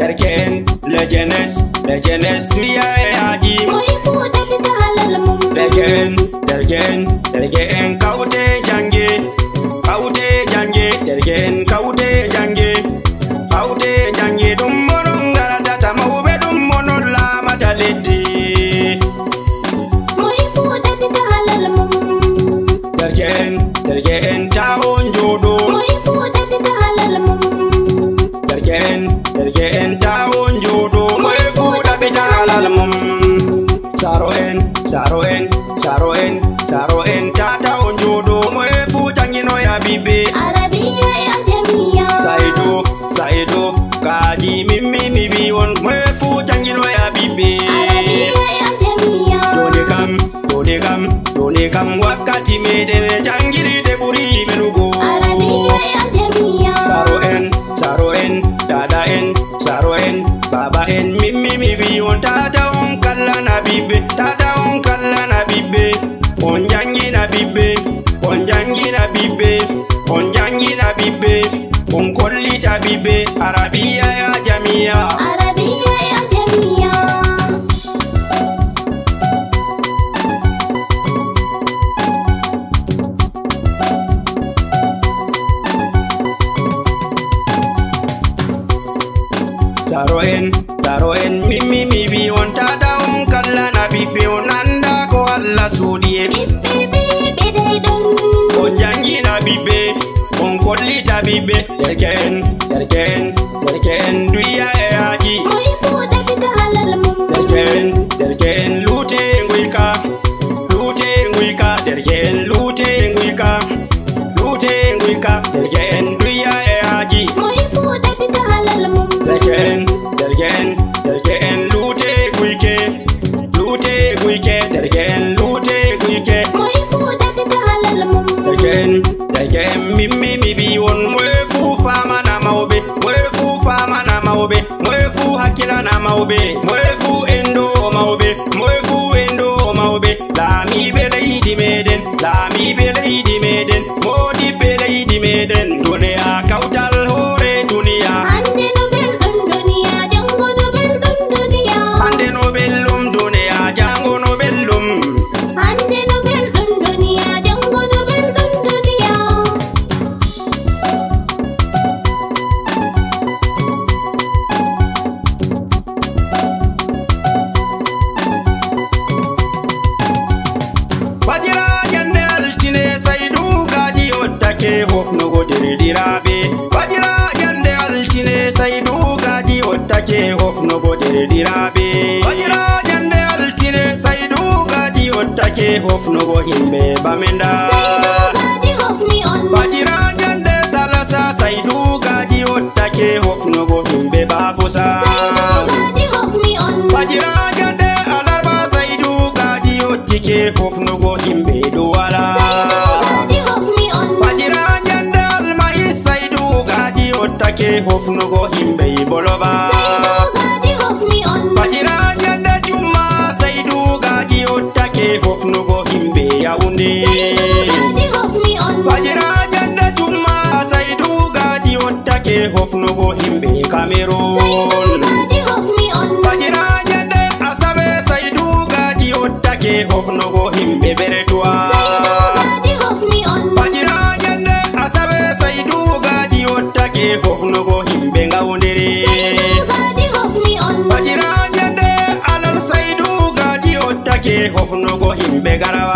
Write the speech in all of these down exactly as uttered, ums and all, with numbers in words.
derken le jeunesse le jeunesse tuya e aji Moi futa pita halal mum derken derken derken kaute jange kaute jange derken kaute jange kaute jange dum mono ngara ta mawbe dum mono la mata leddi Moi futa pita halal mum derken derken ta on jodo Moi futa pita halal mum derken derken ta on jodo moi futa pita halal mum saro en saro en saro en saro en ta ta on jodo moi futa ngino ya bibe Arabia e Ajamia Saido, Saido, kaji mimi mibi won moi futa ngino ya bibe Arabia e Ajamia Doni kam, doni kam, doni kam wakati medene jangiri de buri menugo Arabia e Ajamia Saro en, saro en, dada en, saro en, baba en, mimi mibi on tata on kalla na bibe, tata on kalla na bibe, on jangi na bibe, on jangi na bibe, on jangi na bibe, on kolli ta bibe, Arabia ya Jamia. Arabia e Ajamia Saro en, saro en, mimi mibi on tata on kalla na bibe, on anda ko Allah sudie. Bibi bibi dum On jangi na bibe, on kolli ta bibe, derken, derken, derken, duya e aji. Moi futa pita halal mum Derken, derken, lute nguika, lute nguika, derken, lute nguika, lute nguika, derken, duya e aji. Moi futa pita halal mum Derken, derken, derken, lute nguike, lute nguike, derken, lute nguike. Moi futa pita halal mum Derken, derken, mimi mibi won mwe fu fama na maobe, mwe fu fama na maobe, mwe fu hakila na maobe, mwe fu endo maobe, mwe fu endo maobe. La mi bele idi meden, la mi bele idi meden, modi bele idi meden. Dunia kautal hore dunia, Ande no beldum dunia jango no beldum dunia ande no bellum dunia, jango no bellum. Ande no beldum dunia jango no beldum dunia Fajira jande altine saidu gaji ottake hofno godiri dirabe. Fajira jande altine saidu gaji ottake hofno godiri dirabe. Fajira jande altine saidu gaji ottake hofno go himbe bamenda. Gaji of me on Fajira jande salasa saidu gaji ottake hofno go himbe bafusa. Gaji of me on Fajira jande alarba saidu gaji ottake hofno go himbe duwala. Gaji of me on Fajira jande almai saidu gaji ottake hofno go himbe boloba. Gaji of me on Fajira jande juma saidu gaji ottake hofno go himbe yaunde. Gaji of me on Fajira jande juma saidu gaji ottake hofno go himbe Cameroon. Gaji of me on Fajira jande asabe saidu gaji ottake hofno go himbe beretwa. Gaji of me on Fajira jande asabe saidu gaji ottake hofno go himbe ngaundere. Gaji of me on Fajira jande alal saidu gaji ottake hofno go himbe garawa.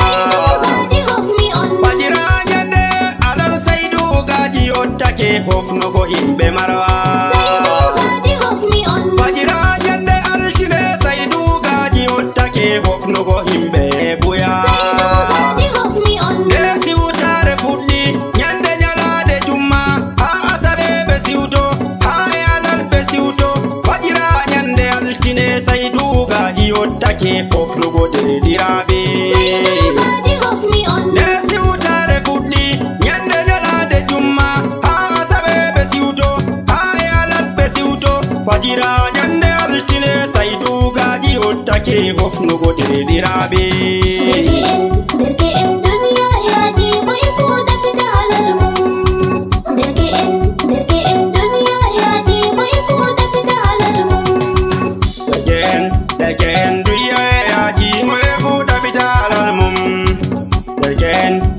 Gaji of me on Fajira jande alal saidu gaji ottake hofno go himbe marwa. Gaji of me on Fajira jande altine saidu gaji ottake hofno go himbe buya. Gaji of me on Desi utare fuddi nyande nyalade jumma, ha asabe be siuto, ha e alal be siuto. Fajira nyande altine saidu gaji ottake hofno go dirabe. Gaji of me on Desi utare fuddi nyande nyalade jumma, ha asabe be siuto, ha e alal be siuto. Fajira nyande altine saidu gaji ottake hofno go dirabe. Derke en dunia yaji moi futa pita halal mum Derke en derke en dunia yaji moi futa pita derken duniya ya ji mwefu da bita alal mum derken